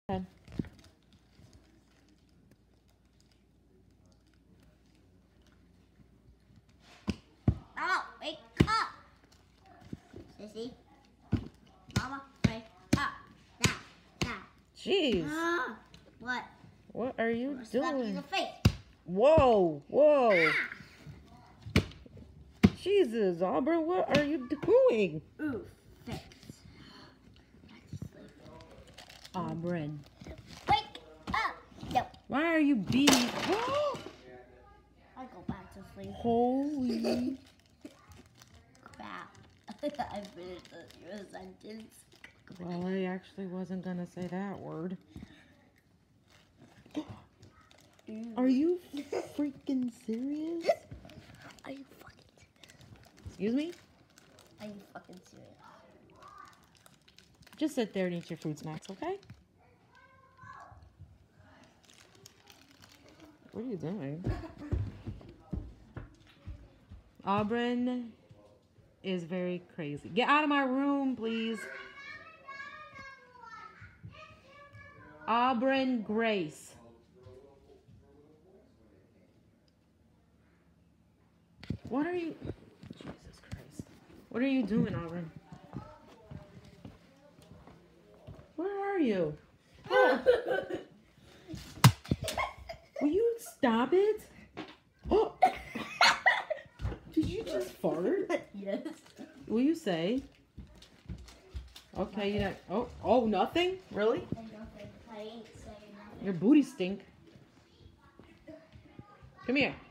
ahead. Oh, wake up! Sissy. Mama, wake up. Now. Jeez. What? What are you Slap you in doing? the face. Whoa. Jesus, Aubryn, what are you doing? Ooh, fix. Aubryn. Wake up! No. Why are you being... I'll go back to sleep. Holy... Crap. I finished your sentence. Well, I actually wasn't going to say that word. Are you freaking serious? Are you fucking serious? Excuse me? Are you fucking serious? Just sit there and eat your fruit snacks, okay? What are you doing? Aubryn is very crazy. Get out of my room, please. Aubryn Grace. What are you... Jesus Christ. What are you doing, Aubryn? Where are you? Oh. Will you stop it? Oh. Did you just fart? Yes. Will you say? Okay, you don't... Oh, nothing? Really? I ain't saying nothing. Your booty stink. Come here.